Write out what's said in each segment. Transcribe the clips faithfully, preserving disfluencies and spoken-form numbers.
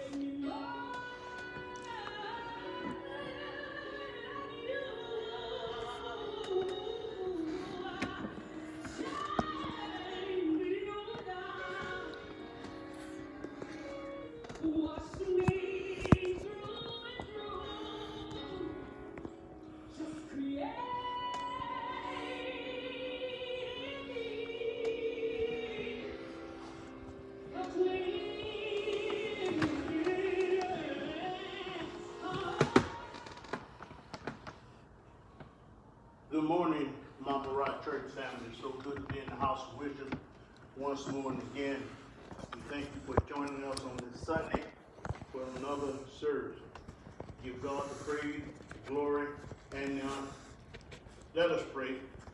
Good morning, Mama Rock Church family. It's so good to be in the house of wisdom once more and again. We thank you for joining us on this Sunday for another service. Give God the praise, the glory, and the honor. Let us pray.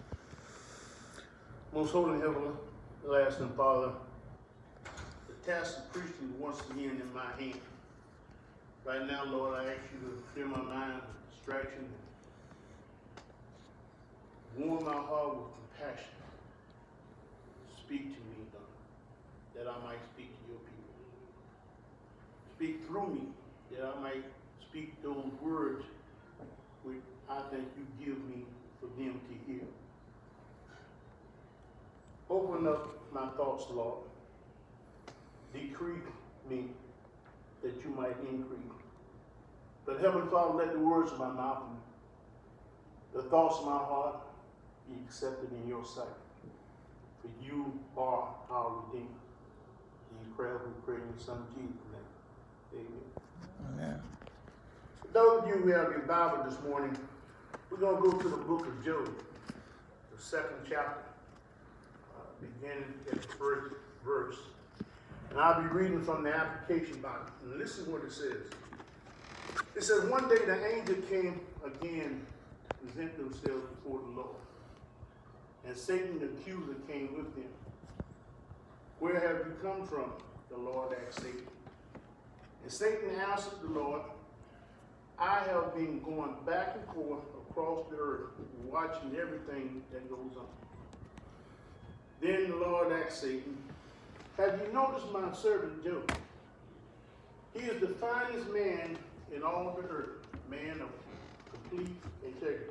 Most holy heavenly, everlasting Father, the task of preaching once again in my hand. Right now, Lord, I ask you to clear my mind of distraction. Warm my heart with compassion. Speak to me, God, that I might speak to your people. Speak through me, that I might speak those words which I think you give me for them to hear. Open up my thoughts, Lord. Decrease me that you might increase. But Heavenly Father, let the words of my mouth and the thoughts of my heart be accepted in your sight. For you are our Redeemer. These prayers we pray in your Son Jesus' name. Amen. Amen. For those of you who have your Bible this morning, we're going to go to the book of Job, the second chapter, uh, beginning at the first verse. And I'll be reading from the application Bible. And listen what it says. It says, one day the angel came again to present themselves before the Lord. And Satan the accuser came with them. Where have you come from? The Lord asked Satan. And Satan answered the Lord, I have been going back and forth across the earth, watching everything that goes on. Then the Lord asked Satan, have you noticed my servant Job? He is the finest man in all the earth, man of complete integrity.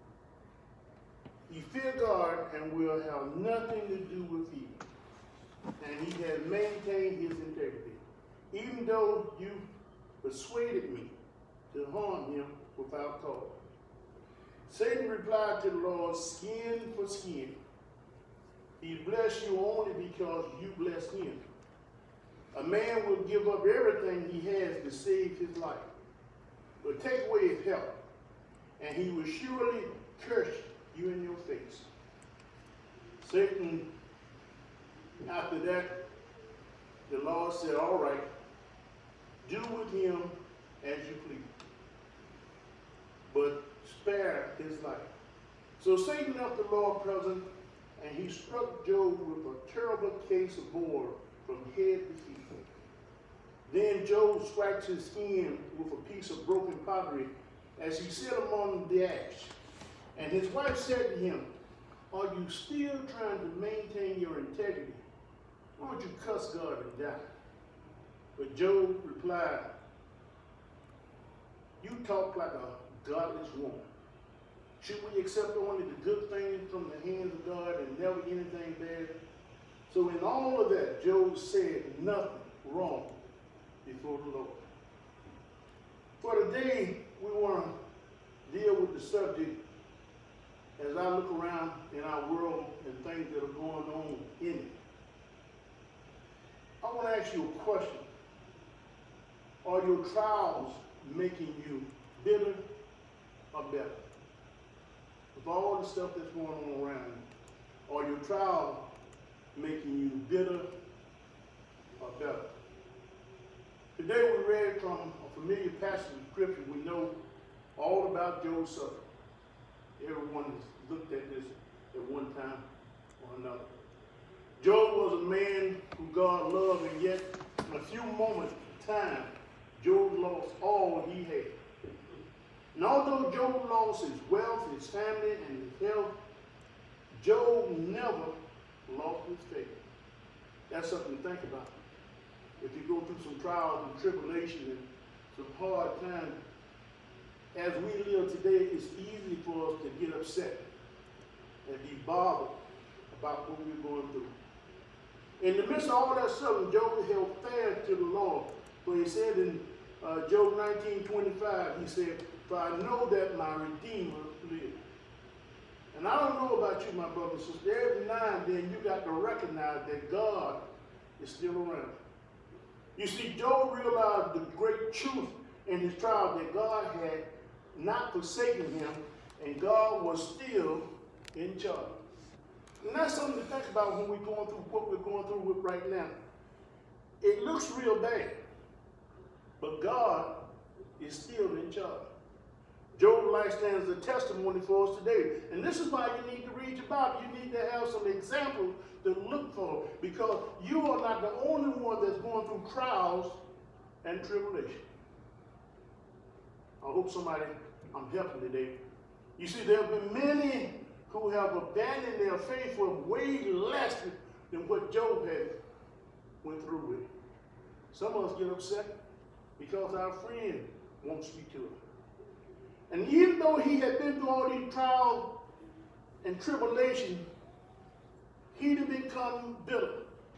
He fears God and will have nothing to do with evil. And he has maintained his integrity, even though you persuaded me to harm him without cause. Satan replied to the Lord, skin for skin. He blessed you only because you blessed him. A man will give up everything he has to save his life, but take away his health, and he will surely curse you in your face. Satan, after that, the Lord said, all right, do with him as you please, but spare his life. So Satan left the Lord present, and he struck Job with a terrible case of boil from head to feet. Then Job scratched his skin with a piece of broken pottery as he sat among the ash. And his wife said to him, are you still trying to maintain your integrity? Why don't you cuss God and die? But Job replied, you talk like a godless woman. Should we accept only the good things from the hands of God and never anything bad? So in all of that, Job said nothing wrong before the Lord. For today, we want to deal with the subject as I look around in our world and things that are going on in it. I want to ask you a question. Are your trials making you bitter or better? With all the stuff that's going on around you, are your trials making you bitter or better? Today we read from a familiar passage of scripture. We know all about Job's suffering. Everyone has looked at this at one time or another. Job was a man who God loved, and yet in a few moments of time, Job lost all he had. And although Job lost his wealth, his family, and his health, Job never lost his faith. That's something to think about. If you go through some trials and tribulations and some hard times, as we live today, it's easy for us to get upset and be bothered about what we're going through. In the midst of all that suffering, Job held fast to the Lord. For he said in uh, Job nineteen twenty-five, he said, "For I know that my Redeemer lives." And I don't know about you, my brother and sister. Every now and then you got to recognize that God is still around. You see, Job realized the great truth in his trial that God had not forsaken him and God was still in charge. And that's something to think about when we're going through what we're going through with right now. It looks real bad, but God is still in charge. Job's life stands as a testimony for us today. And this is why you need to read your Bible. You need to have some examples to look for, because you are not the only one that's going through trials and tribulation. I hope somebody I'm helping today. You see, there have been many who have abandoned their faith for way less than what Job had went through with. Some of us get upset because our friend won't speak to us. And even though he had been through all these trials and tribulations, he didn't become bitter.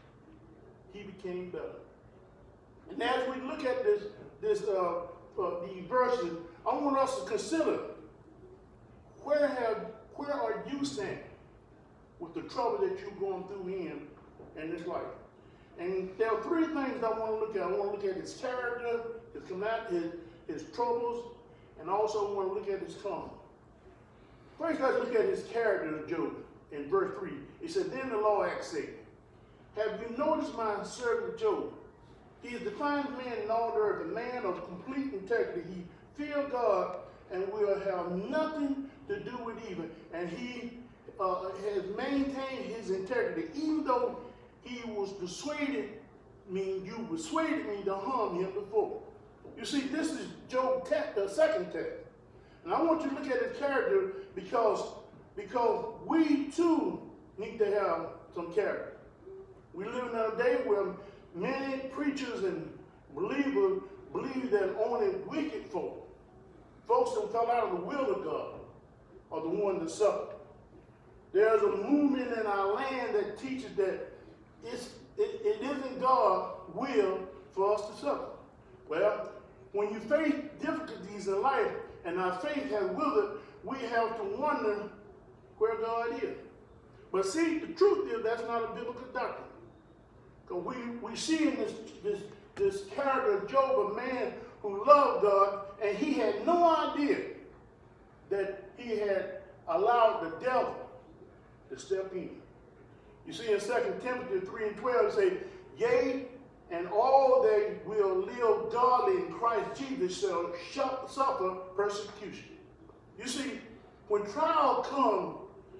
He became better. And as we look at this, this uh, uh, these verses, I want us to consider where have where are you standing with the trouble that you're going through in in this life. And there are three things I want to look at. I want to look at his character, his command, his, his troubles, and also I want to look at his comfort. First, let's look at his character of Job in verse three. He said, "Then the Lord asked Satan, have you noticed my servant Job? He is the finest man in all the earth, a man of complete integrity. He feared God and will have nothing to do with evil. And he uh, has maintained his integrity, even though he was persuaded me, you persuaded me to harm him before." You see, this is Job's te- uh, second test. And I want you to look at his character because, because we too need to have some character. We live in a day where many preachers and believers believe that only wicked folk, folks that fell out of the will of God, are the ones that suffer. There's a movement in our land that teaches that it's, it, it isn't God's will for us to suffer. Well, when you face difficulties in life and our faith has withered, we have to wonder where God is. But see, the truth is that's not a biblical doctrine. Because we, we see in this, this, this character of Job, a man who loved God, and he had no idea that he had allowed the devil to step in. You see in Second Timothy three and twelve, it says, "Yea, and all they will live godly in Christ Jesus shall suffer persecution." You see, when trial come,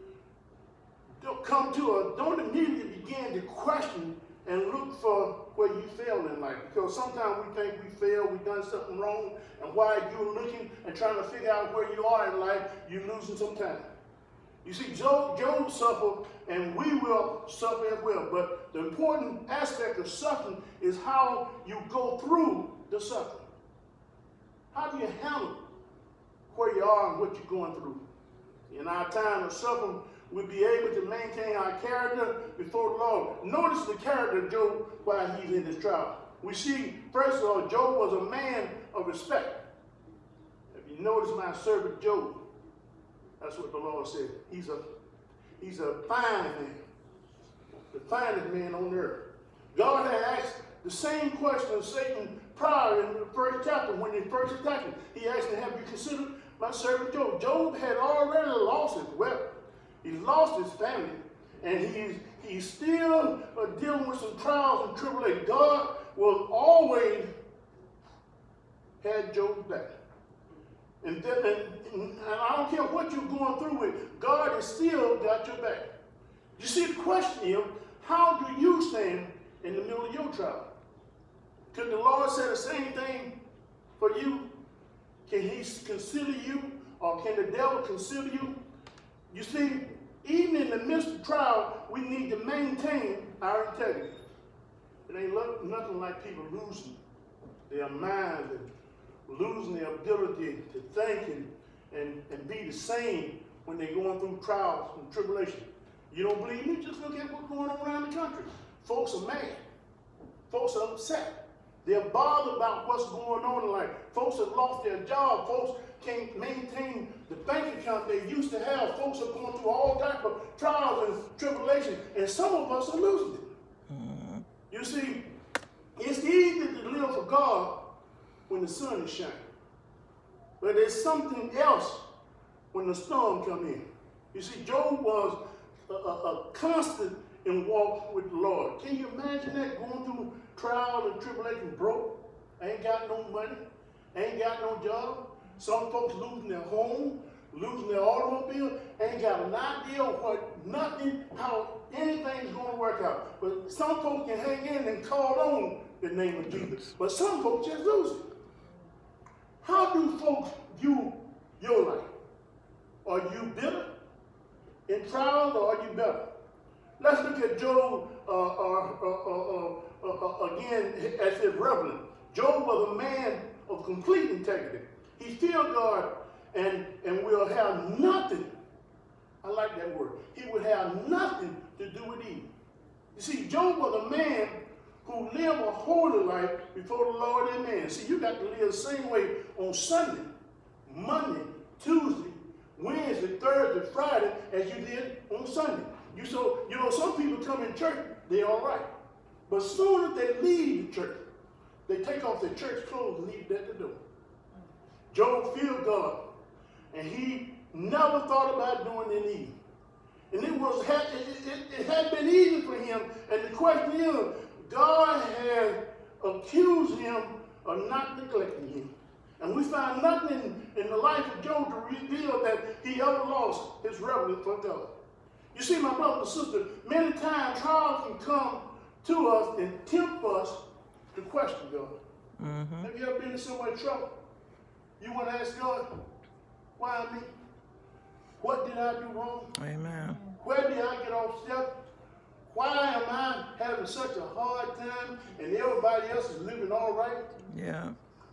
come to us, don't immediately begin to question and look for where you failed in life. Because sometimes we think we failed, we've done something wrong, and while you're looking and trying to figure out where you are in life, you're losing some time. You see, Job, Job suffered, and we will suffer as well. But the important aspect of suffering is how you go through the suffering. How do you handle where you are and what you're going through? In our time of suffering, we'll be able to maintain our character before the Lord. Notice the character of Job while he's in this trial. We see, first of all, Job was a man of respect. If you notice my servant Job, that's what the Lord said. He's a, he's a fine man, the finest man on earth. God had asked the same question of Satan prior in the first chapter when he first attacked him. He asked him, "Have you considered my servant Job?" Job had already lost his wealth. He's lost his family, and he's, he's still uh, dealing with some trials and tribulations. God will always have Job's back. And, then, and, and I don't care what you're going through with, God has still got your back. You see, the question is, how do you stand in the middle of your trial? Could the Lord say the same thing for you? Can he consider you, or can the devil consider you? You see, even in the midst of trial, we need to maintain our integrity. It ain't look, nothing like people losing their mind and losing their ability to think and, and, and be the same when they're going through trials and tribulation. You don't believe me? Just look at what's going on around the country. Folks are mad. Folks are upset. They're bothered about what's going on in life. Folks have lost their job. Folks can't maintain the bank account they used to have. Folks are going through all types of trials and tribulations, and some of us are losing it. Mm-hmm. You see, it's easy to live for God when the sun is shining. But there's something else when the storm comes in. You see, Job was a, a, a constant in walk with the Lord. Can you imagine that, going through trial and tribulation, broke, ain't got no money, ain't got no job? Some folks losing their home, losing their automobile, ain't got an idea of what, nothing, how anything's going to work out. But some folks can hang in and call on the name of Jesus. But some folks just lose it. How do folks view your life? Are you bitter in trials, or are you better? Let's look at Job uh, uh, uh, uh, uh, again as his reverend. Job was a man of complete integrity. He feared God and, and will have nothing. I like that word. He would have nothing to do with evil. You see, Job was a man who lived a holy life before the Lord and man. See, you got to live the same way on Sunday, Monday, Tuesday, Wednesday, Thursday, Friday as you did on Sunday. You so you know, some people come in church, they're all right. But as soon as they leave the church, they take off their church clothes and leave it at the door. Job feared God, and he never thought about doing any evil. And it was it, it, it had been easy for him. And the question is, God had accused him of not neglecting him. And we find nothing in, in the life of Job to reveal that he ever lost his reverence for God. You see, my brother and sister, many times trials can come to us and tempt us to question God. Mm-hmm. Have you ever been in so much trouble? You want to ask God, why me? What did I do wrong? Amen. Where did I get off step? Why am I having such a hard time and everybody else is living all right? Yeah.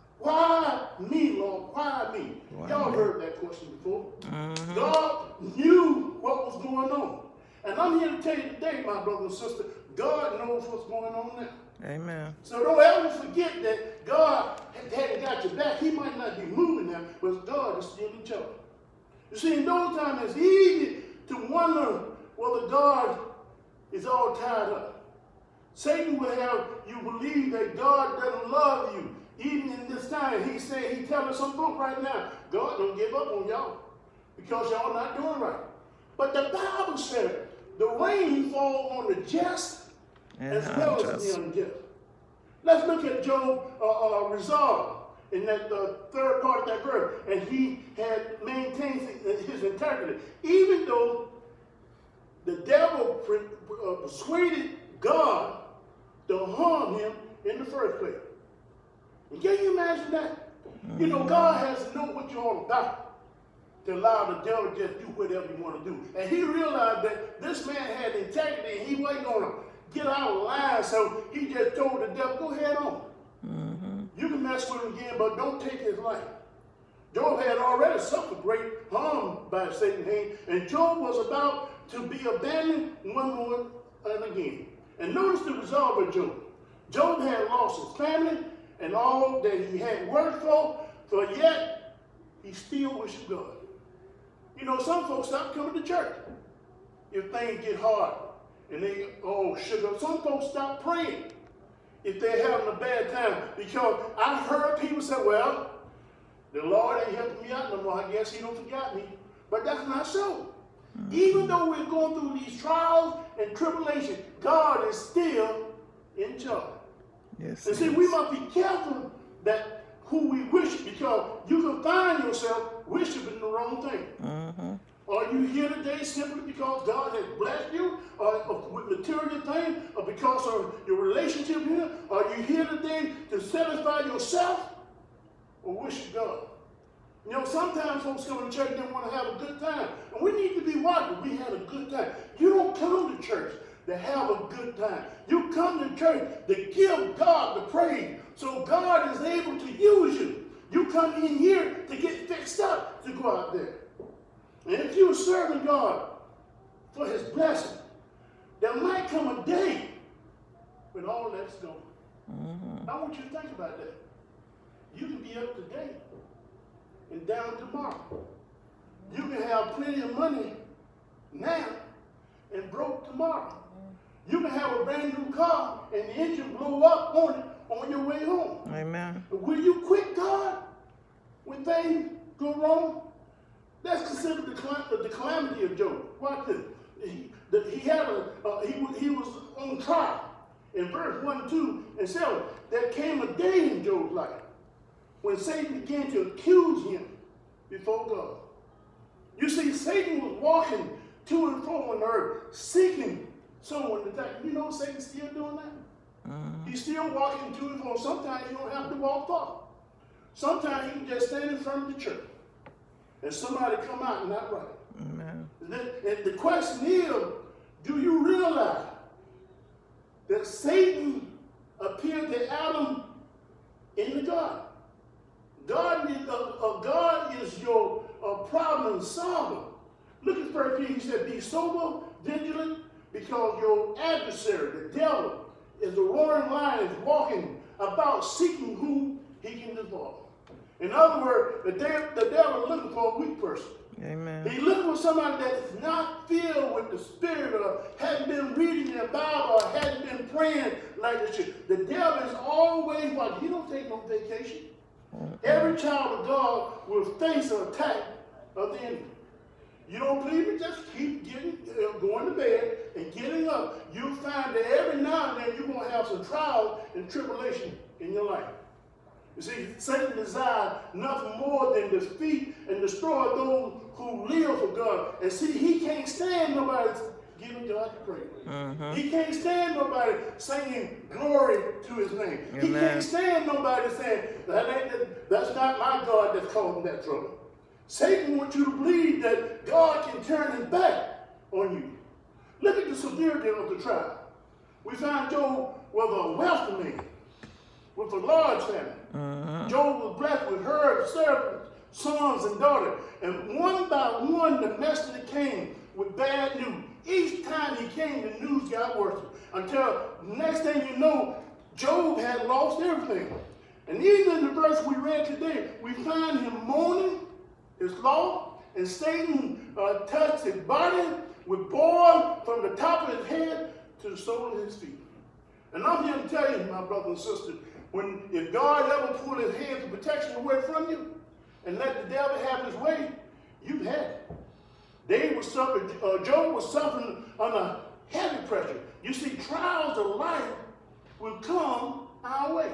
Why me, Lord? Why me? Why Y'all me? heard that question before. Mm-hmm. God knew what was going on. And I'm here to tell you today, my brother and sister, God knows what's going on now. Amen. So don't ever forget that God hadn't got your back. He might not be moving now, but God is still in charge. You see, in those times, it's easy to wonder whether God is all tied up. Satan will have you believe that God doesn't love you. Even in this time, he said, he telling some folk right now, God don't give up on y'all because y'all not doing right. But the Bible said the rain falls on the just and as well as the unjust. Let's look at Job uh, uh, resolve in that uh, third part of that verse. And he had maintained his integrity. Even though the devil uh, persuaded God to harm him in the first place. And can you imagine that? Mm-hmm. You know, God has to know what you're all about to allow the devil to just do whatever you want to do. And he realized that this man had integrity and he wasn't going to get out of line, so he just told the devil, go ahead on. Mm-hmm. You can mess with him again, but don't take his life. Job had already suffered great harm by Satan's hand, and Job was about to be abandoned one more and again. And notice the resolve of Job. Job had lost his family and all that he had worked for, for yet he still worshiped God. You know, some folks stop coming to church if things get hard. And they, oh, sugar. Some folks stop praying if they're having a bad time. Because I've heard people say, well, the Lord ain't helping me out no more. I guess he don't forget me. But that's not so. Mm-hmm. Even though we're going through these trials and tribulations, God is still in charge. Yes, and see, we must be careful that who we worship, because you can find yourself worshiping the wrong thing. Mm-hmm. Are you here today simply because God has blessed you, or, or with material things, or because of your relationship here? Are you here today to satisfy yourself or worship God? You know, sometimes folks come to church and they want to have a good time. And we need to be watching. We had a good time. You don't come to church to have a good time. You come to church to give God the praise so God is able to use you. You come in here to get fixed up to go out there. And if you're serving God for his blessing, there might come a day when all that's gone. Mm-hmm. I want you to think about that. You can be up today and down tomorrow. You can have plenty of money now and broke tomorrow. You can have a brand new car and the engine blow up on it on your way home. Amen. Will you quit God when things go wrong? That's considered the, the calamity of Job. Watch this. He, the, he had a uh, he, he was on trial. In verse one, two, and seven, there came a day in Job's life when Satan began to accuse him before God. You see, Satan was walking to and fro on the earth, seeking someone to attack. You know Satan's still doing that? Mm-hmm. He's still walking to and fro. Sometimes you don't have to walk far. Sometimes you can just stand in front of the church and somebody come out and not right. Amen. And the question is, do you realize that Satan appeared to Adam in the garden? God is, uh, uh, God is your uh, problem solver. Look at verse three. He said, be sober, vigilant, because your adversary, the devil, is a roaring lion, is walking about seeking whom he can devour. In other words, the, de the devil is looking for a weak person. Amen. He's looking for somebody that is not filled with the Spirit or hasn't been reading their Bible or hasn't been praying like they should. The devil is always watching. He don't take no vacation. Mm-hmm. Every child of God will face an attack of the enemy. You don't believe me? Just keep getting, uh, going to bed and getting up. You'll find that every now and then you're going to have some trials and tribulation in your life. You see, Satan desires nothing more than defeat and destroy those who live for God. And see, he can't stand nobody giving God the praise. Mm-hmm. He can't stand nobody singing glory to his name. Amen. He can't stand nobody saying, that ain't, that, that's not my God that's causing that trouble. Satan wants you to believe that God can turn his back on you. Look at the severity of the trial. We find Job was a wealthy man with a large family. Uh-huh. Job was blessed with herds, servants, sons, and daughters. And one by one, the messenger came with bad news. Each time he came, the news got worse. Until the next thing you know, Job had lost everything. And even in the verse we read today, we find him mourning his loss, and Satan uh, touched his body with boils from the top of his head to the sole of his feet. And I'm here to tell you, my brothers and sisters, when if God ever pull his hands of protection away from you and let the devil have his way, you've had it. They were suffering, uh, Job was suffering under heavy pressure. You see, trials of life will come our way.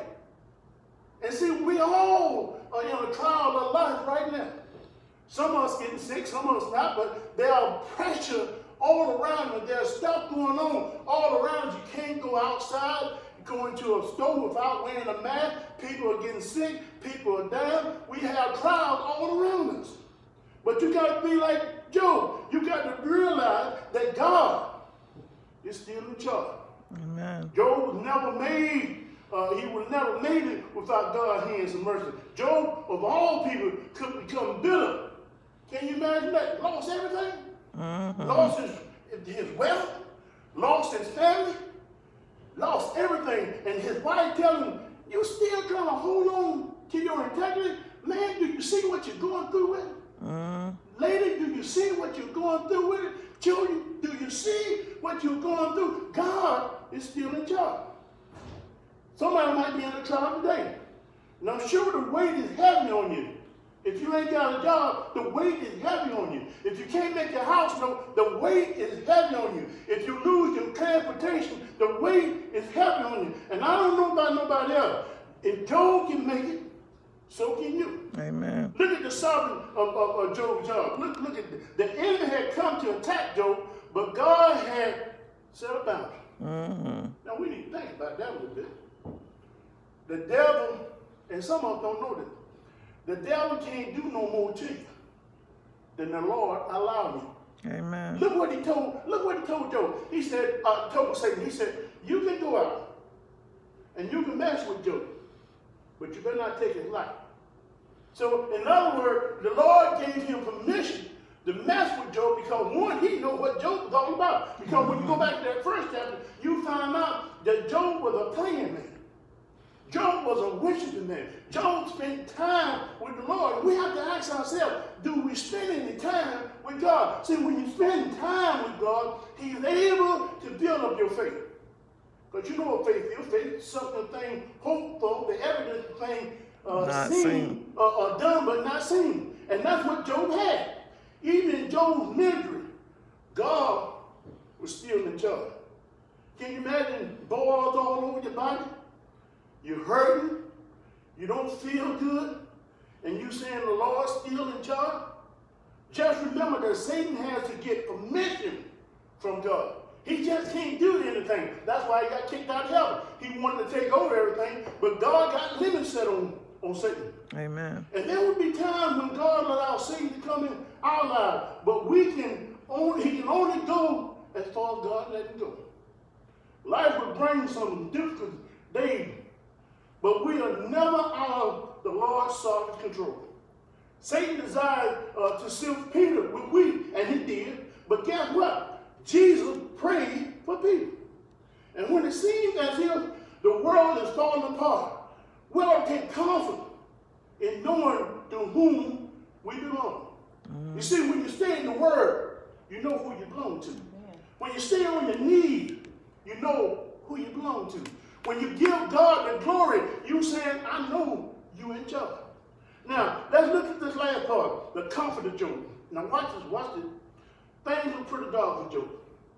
And see, we all are in a trial of life right now. Some of us getting sick, some of us not, but there are pressure all around you. There's stuff going on all around you. You can't go outside, go into a store without wearing a mask. People are getting sick, people are dying. We have trials all around us. But you got to be like Job. You got to realize that God is still in charge. Amen. Job was never made, uh, he was never made it without God's hands and mercy. Job, of all people, could become bitter. Can you imagine that? Lost everything. Mm-hmm. Lost his, his wealth, lost his family, lost everything. And his wife telling him, you still trying to hold on to your integrity? Man, do you see what you're going through with it? Mm-hmm. Lady, do you see what you're going through with it? Children, do you see what you're going through? God is still in charge. Somebody might be in a trial today. And I'm sure the weight is heavy on you. If you ain't got a job, the weight is heavy on you. If you can't make your house no, the weight is heavy on you. If you lose your transportation, the weight is heavy on you. And I don't know about nobody else. If Job can make it, so can you. Amen. Look at the sovereign of, of, of Job's job. Look, look at the, the enemy had come to attack Job, but God had set a boundary. Mm-hmm. Now we need to think about that a little bit. The devil, and some of us don't know this, the devil can't do no more to you than the Lord allowed him. Amen. Look what he told, look what he told Job. He said, uh, told Satan, he said, you can go out and you can mess with Job, but you better not take his life. So, in other words, the Lord gave him permission to mess with Job because, one, he knew what Job was all about. Because when you go back to that first chapter, you find out that Job was a praying man. Job was a worshiping man. Job spent time with the Lord. We have to ask ourselves, do we spend any time with God? See, when you spend time with God, he's able to build up your faith. Because you know what faith is. Faith is something, thing hoped for, the evidence of thing uh, seen, seen. Uh, uh, done but not seen. And that's what Job had. Even in Job's misery, God was still in charge. Can you imagine boils all over your body? You're hurting, you don't feel good, and you saying the Lord's still in charge? Just remember that Satan has to get permission from God. He just can't do anything. That's why he got kicked out of heaven. He wanted to take over everything, but God got limits set on, on Satan. Amen. And there will be times when God allows Satan to come in our lives, but we can only, he can only go as far as God let him go. Life will bring some difficult days, but we are never out of the Lord's sovereign control. Satan desired uh, to sift Peter with wheat, and he did. But guess what? Jesus prayed for Peter. And when it seems as if the world is falling apart, we ought to take comfort in knowing to whom we belong. Mm. You see, when you stay in the Word, you know who you belong to. Amen. When you stay on your knees, you know who you belong to. When you give God the glory, you saying, I know you in charge. Now, let's look at this last part, the comfort of Job. Now, watch this, watch this. Things were pretty dark for Job.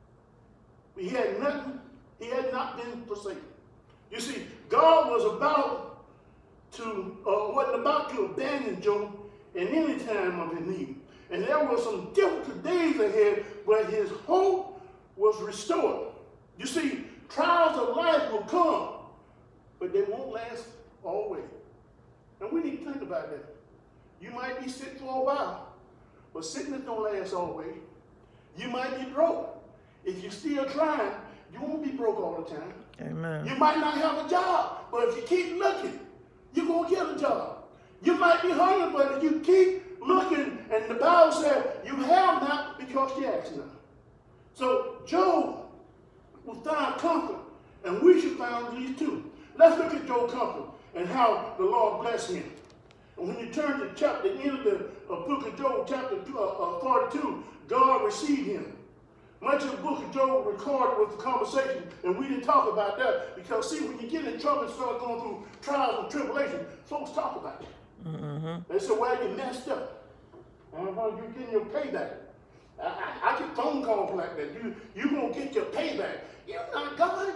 He had nothing, he had not been forsaken. You see, God was about to, uh, wasn't about to abandon Job in any time of his need. And there were some difficult days ahead, but his hope was restored. You see, trials of life will come, but they won't last always. And we need to think about that. You might be sick for a while, but sickness don't last always. You might be broke. If you're still trying, you won't be broke all the time. Amen. You might not have a job, but if you keep looking, you're going to get a job. You might be hungry, but if you keep looking, and the Bible says you have not because you ask not. So Job will find comfort, and we should find these too. Let's look at Job's comfort and how the Lord blessed him. And when you turn to chapter, the end of the uh, book of Job, chapter uh, uh, forty-two, God received him. Much of the book of Job recorded with the conversation, and we didn't talk about that because, see, when you get in trouble and start going through trials and tribulation, folks talk about you. Mm-hmm. They say, well, you messed up. Uh-huh, you're getting your payback. I, I, I get phone calls like that. You, you're going to get your payback. You're not God.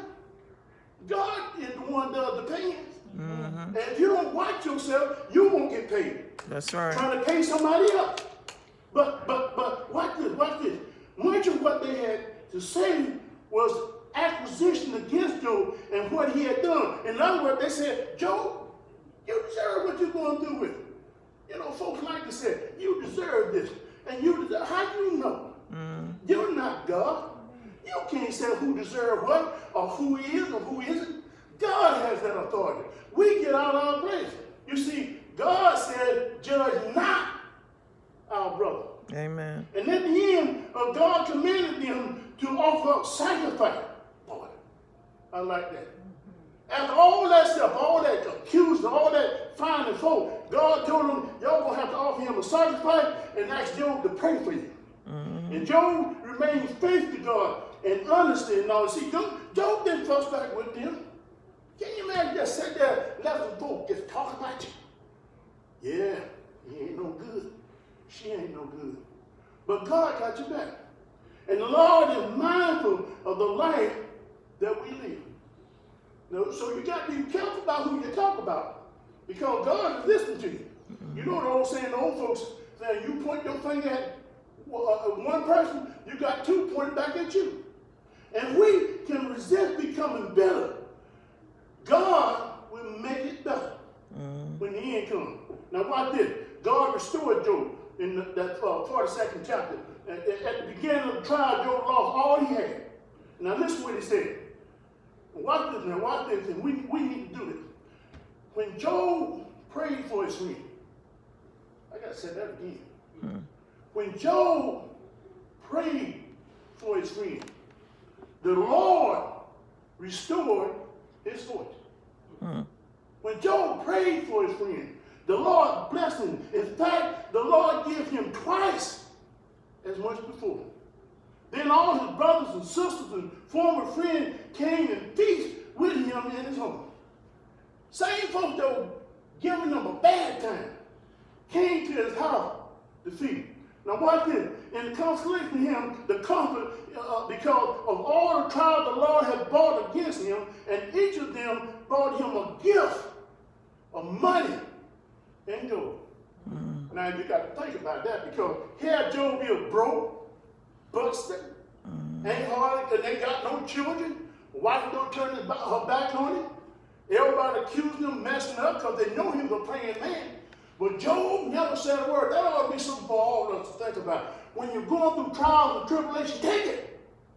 God is the one that does the paying. Mm-hmm. And if you don't watch yourself, you won't get paid. That's right. Trying to pay somebody else. But, but, but, watch this, watch this. Much of what they had to say was accusation against Job and what he had done. In other words, they said, Job, you deserve what you're going through with. You know, folks like to say, you deserve this. And you deserve, how do you know? Mm. You're not God. You can't say who deserves what, or who is or who isn't. God has that authority. We get out of our place. You see, God said, judge not our brother. Amen. And at the end, uh, God commanded them to offer up sacrifice. Boy, I like that. After all that stuff, all that accused, all that finding fault, God told them, y'all going to have to offer him a sacrifice and ask Job to pray for you. Mm-hmm. And Job remained faithful to God and honesty and all. See, Job, Job didn't fuss back with them. Can you imagine just sit there and let some folk just talk about you? Yeah, he ain't no good. She ain't no good. But God got you back. And the Lord is mindful of the life that we live. Now, so you got to be careful about who you talk about, because God is listening to you. You know the old saying, the old folks saying, you point your finger at one person, you got two pointed back at you. And we can resist becoming better. God will make it better mm. when the end comes. Now watch this. God restored Job. in the, that uh, forty-second chapter. At, at the beginning of the trial, Job lost all he had. Now listen to what he said. Watch this now, watch this, and we, we need to do this. When Job prayed for his friend, I got to say that again. Hmm. When Job prayed for his friend, the Lord restored his fortune. Hmm. When Job prayed for his friend, the Lord blessed him. In fact, the Lord gave him twice as much before. Then all his brothers and sisters and former friends came and feasted with him in his home. Same folks that were giving him a bad time came to his house to feed him. Now watch this. In consolation to him, the comfort, uh, because of all the trials the Lord had brought against him, and each of them brought him a gift of money and gold. Mm. Now you got to think about that, because here Job is broke, busted, mm. ain't hard, and they got no children. Wife don't turn his, her back on him. Everybody accusing him, messing up, because they know he was a praying man. But Job never said a word. That ought to be something for all of us to think about. When you're going through trials and tribulation, take it.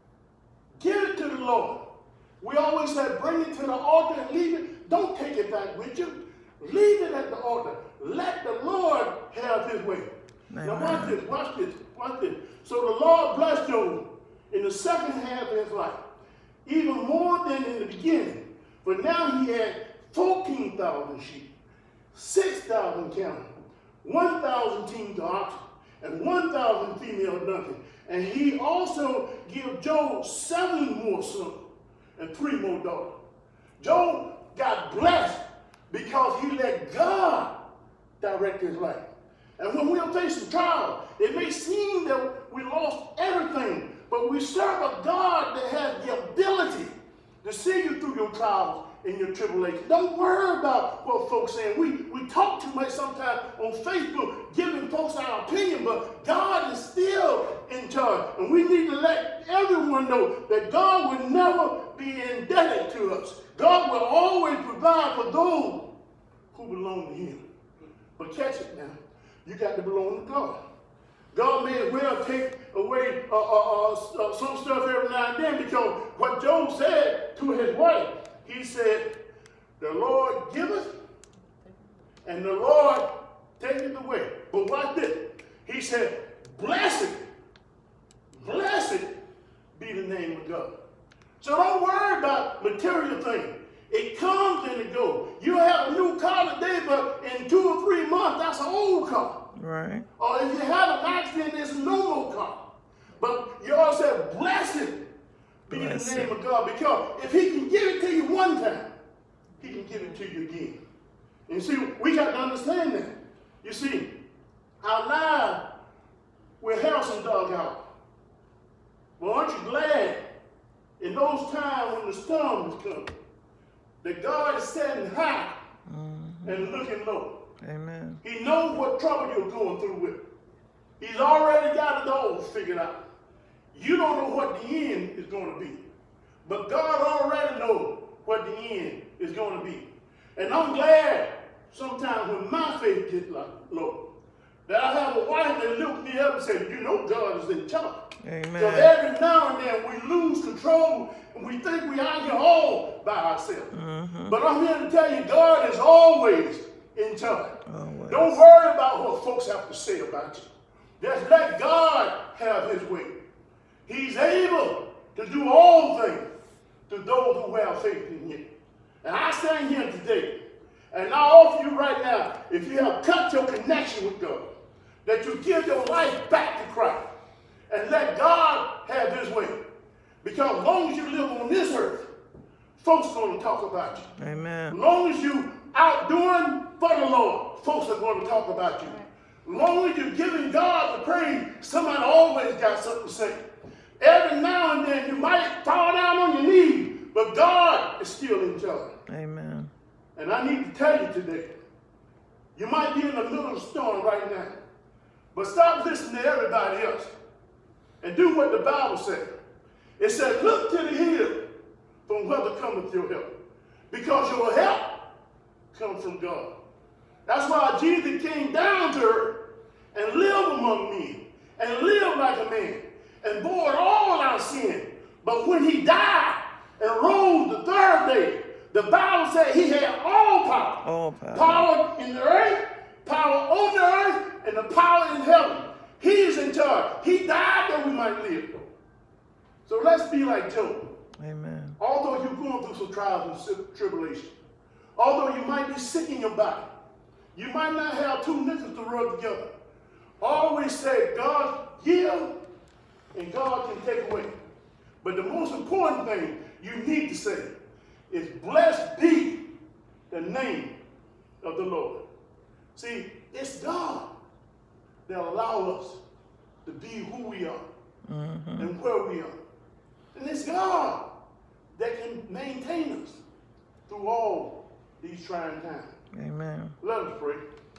Give it to the Lord. We always say, bring it to the altar and leave it. Don't take it back with you. Leave it at the altar. Let the Lord have his way. Amen. Now watch this, watch this, watch this. So the Lord blessed Job in the second half of his life, even more than in the beginning. But now he had fourteen thousand sheep, six thousand camels, one thousand teams of oxen, and one thousand female donkeys. And he also gave Job seven more sons and three more daughters. Job got blessed because he let God direct his life. And when we're facing trials, it may seem that we lost everything, but we serve a God that has the ability to see you through your trials and your tribulations. Don't worry about what folks saying. We, we talk too much sometimes on Facebook, giving folks our opinion, but God is still in charge. And we need to let everyone know that God will never be indebted to us. God will always provide for those who belong to him. But catch it now. You got to belong to God. God may as well take away uh, uh, uh, some stuff every now and then, because what Job said to his wife, he said, the Lord giveth and the Lord taketh away. But watch this. He said, blessed, blessed be the name of God. So don't worry about material things. It comes and it goes. You have a new car today, but in two or three months, that's an old car. Right. Or if you have an accident, it's a normal car. But you all said, blessed be Blessed. the name of God. Because if he can give it to you one time, he can give it to you again. And see, we got to understand that. You see, our lives will have some dug out. But aren't you glad in those times when the storm is coming, that God is sitting high mm-hmm. and looking low? Amen. He knows what trouble you're going through with. He's already got it all figured out. You don't know what the end is going to be. But God already knows what the end is going to be. And I'm glad sometimes when my faith gets low, that I have a wife that looks me up and says, you know God is in charge. Amen. So every now and then we lose control and we think we're out here all by ourselves. Mm-hmm. But I'm here to tell you, God is always in charge. Always. Don't worry about what folks have to say about you. Just let God have his way. He's able to do all things to those who have faith in him. And I stand here today, and I offer you right now, if you have cut your connection with God, that you give your life back to Christ and let God have his way. Because as long as you live on this earth, folks are going to talk about you. Amen. As long as you out doing for the Lord, folks are going to talk about you. As long as you're giving God the praise, somebody always got something to say. Every now and then you might fall down on your knees, but God is still in charge. Amen. And I need to tell you today, you might be in the middle of a storm right now, but stop listening to everybody else and do what the Bible says. It says, look to the hill from whether cometh your help, because your help comes from God. That's why Jesus came down to earth and live among men, and live like a man, and bore all our sin. But when he died and rose the third day, the Bible said he had all power. All power. Power in the earth, power on the earth, and the power in heaven. He is in charge. He died that we might live. So let's be like Job. Amen. Although you're going through some trials and tribulation, although you might be sick in your body, you might not have two nickels to rub together. Always say, God give and God can take away. But the most important thing you need to say is, blessed be the name of the Lord. See, it's God that allows us to be who we are mm-hmm. and where we are. And it's God that can maintain us through all these trying times. Amen. Let us pray.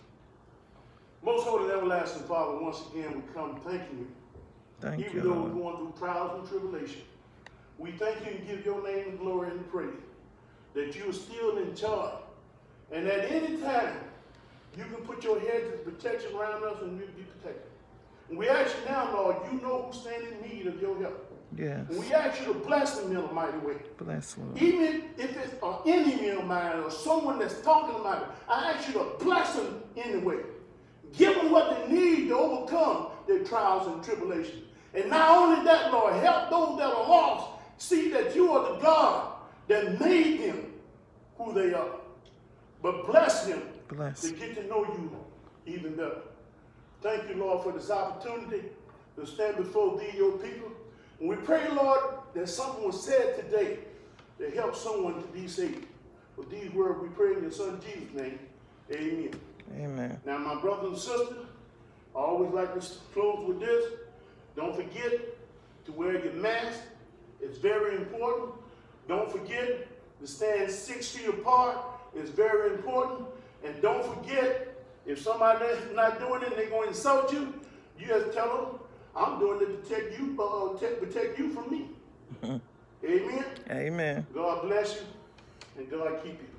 Most holy and everlasting Father, once again we come thanking you. Thank Even you, though Lord. we're going through trials and tribulation, we thank you and give your name the glory and the praise that you are still in charge. And at any time, you can put your hedge of protection around us and we'll be protected. And we ask you now, Lord, you know who stands in need of your help. Yes. And we ask you to bless them in a mighty way. Bless, Lord. Even if it's an enemy of mine or someone that's talking about it, I ask you to bless them anyway. Give them what they need to overcome their trials and tribulations. And not only that, Lord, help those that are lost see that you are the God that made them who they are. But bless them Bless. to get to know you even better. Thank you, Lord, for this opportunity to stand before thee, your people. And we pray, Lord, that something was said today that helps someone to be saved. With these words we pray in your son Jesus' name. Amen. Amen. Now, my brothers and sisters, I always like to close with this. Don't forget to wear your mask. It's very important. Don't forget to stand six feet apart. It's very important. And don't forget, if somebody's not doing it and they're going to insult you, you just tell them, I'm doing it to protect you, uh, to protect you from me. Amen. Amen. God bless you and God keep you.